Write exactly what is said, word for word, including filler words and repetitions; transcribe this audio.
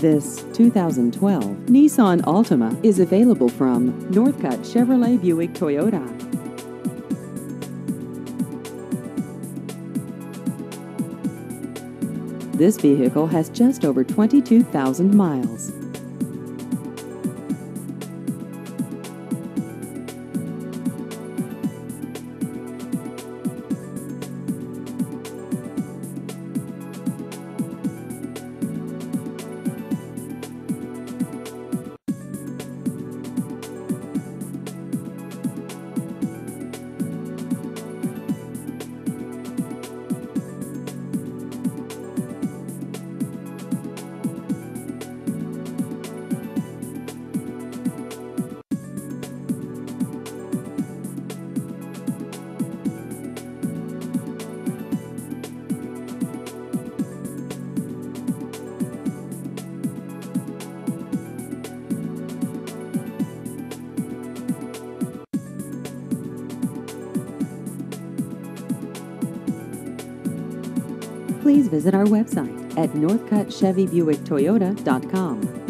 This two thousand twelve Nissan Altima is available from Northcutt Chevrolet Buick Toyota. This vehicle has just over twenty-two thousand miles. Please visit our website at northcutt chevy buick toyota dot com.